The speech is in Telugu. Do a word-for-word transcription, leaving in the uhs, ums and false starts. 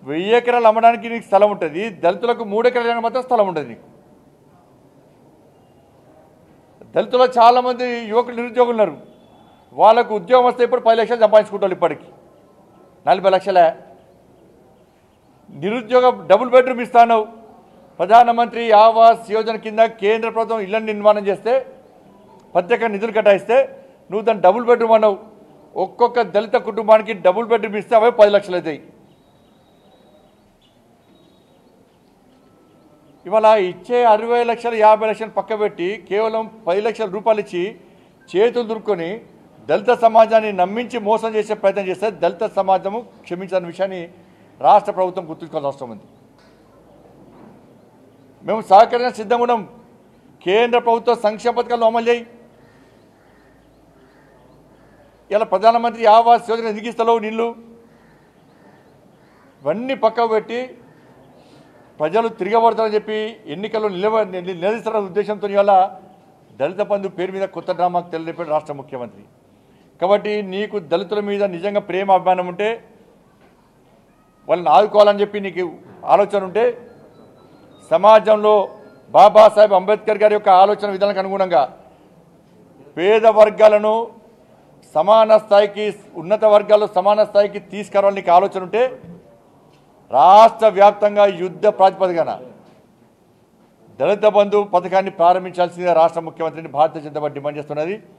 వెయ్యి ఎకరాలు అమ్మడానికి నీకు స్థలం ఉంటుంది, దళితులకు మూడు ఎకరాలకు మాత్రం స్థలం ఉంటుంది నీకు. దళితుల్లో చాలామంది యువకులు నిరుద్యోగులు ఉన్నారు, వాళ్ళకు ఉద్యోగం వస్తే ఇప్పుడు పది లక్షలు సంపాదించుకుంటారు. ఇప్పటికి నలభై లక్షలే నిరుద్యోగ డబుల్ బెడ్రూమ్ ఇస్తాను. ప్రధానమంత్రి ఆవాస్ యోజన కింద కేంద్ర ప్రభుత్వం ఇళ్లను నిర్మాణం చేస్తే ప్రత్యేక నిధులు కేటాయిస్తే నువ్వు దాన్ని డబుల్ బెడ్రూమ్ అన్నావు. ఒక్కొక్క దళిత కుటుంబానికి డబుల్ బెడ్రూమ్ ఇస్తే అవే పది లక్షలు అవుతాయి. ఇవాళ ఇచ్చే అరవై లక్షలు యాభై లక్షలు పక్క పెట్టి కేవలం పది లక్షల రూపాయలు ఇచ్చి చేతులు దురుకొని దళిత సమాజాన్ని నమ్మించి మోసం చేసే ప్రయత్నం చేస్తే దళిత సమాజము క్షమించిన విషయాన్ని రాష్ట్ర ప్రభుత్వం గుర్తుంచుకోవాల్సిన అవసరం ఉంది. మేము సహకరించిన సిద్ధంగా ఉన్నాం. కేంద్ర ప్రభుత్వ సంక్షేమ పథకాలను అమలు చేయి. ఇలా ప్రధానమంత్రి ఆవాస్ యోజన ఎందుకు ఇస్తలేవు నీళ్ళు? ఇవన్నీ పక్కకు పెట్టి ప్రజలు తిరగబడతారని చెప్పి ఎన్నికల్లో నిలవ నిలదీస్తారన్న ఉద్దేశంతో ఇవాళ దళిత బంధు పేరు మీద కొత్త డ్రామాకు తెలియపాడు రాష్ట్ర ముఖ్యమంత్రి. కాబట్టి నీకు దళితుల మీద నిజంగా ప్రేమ అభిమానం ఉంటే, వాళ్ళని ఆదుకోవాలని చెప్పి నీకు ఆలోచన ఉంటే, సమాజంలో బాబాసాహెబ్ అంబేద్కర్ గారి యొక్క ఆలోచన విధానానికి అనుగుణంగా పేద వర్గాలను సమాన స్థాయికి, ఉన్నత వర్గాల్లో సమాన స్థాయికి తీసుకురావాలని నీకు ఆలోచన ఉంటే రాష్ట్ర వ్యాప్తంగా యుద్ధ ప్రాతిపదికన దళిత బంధు పథకాన్ని ప్రారంభించాల్సిందిగా రాష్ట్ర ముఖ్యమంత్రిని భారతీయ జనతా పార్టీ డిమాండ్ చేస్తున్నది.